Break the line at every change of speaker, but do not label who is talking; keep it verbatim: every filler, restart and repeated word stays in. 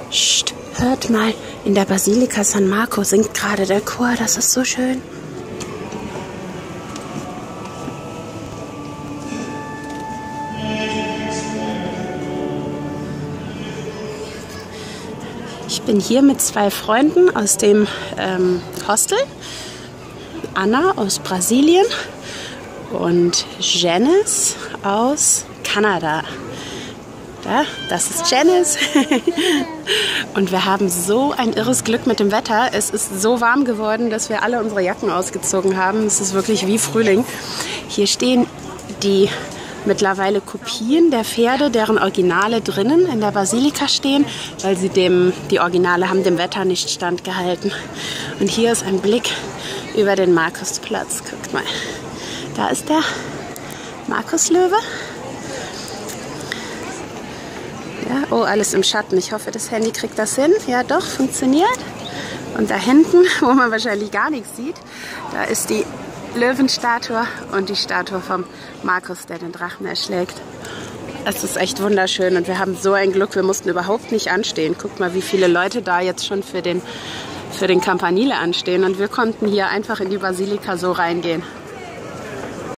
Psst, hört mal, in der Basilika San Marco singt gerade der Chor, das ist so schön. Ich bin hier mit zwei Freunden aus dem ähm, Hostel. Anna aus Brasilien und Janice aus Kanada. Da, das ist Janice. Und wir haben so ein irres Glück mit dem Wetter. Es ist so warm geworden, dass wir alle unsere Jacken ausgezogen haben. Es ist wirklich wie Frühling. Hier stehen die mittlerweile Kopien der Pferde, deren Originale drinnen in der Basilika stehen, weil sie dem, die Originale haben dem Wetter nicht standgehalten. Und hier ist ein Blick über den Markusplatz. Guckt mal, da ist der Markuslöwe. Ja, oh, alles im Schatten. Ich hoffe, das Handy kriegt das hin. Ja, doch, funktioniert. Und da hinten, wo man wahrscheinlich gar nichts sieht, da ist die Löwenstatue und die Statue vom Markus, der den Drachen erschlägt. Es ist echt wunderschön und wir haben so ein Glück, wir mussten überhaupt nicht anstehen. Guckt mal, wie viele Leute da jetzt schon für den, für den Campanile anstehen und wir konnten hier einfach in die Basilika so reingehen.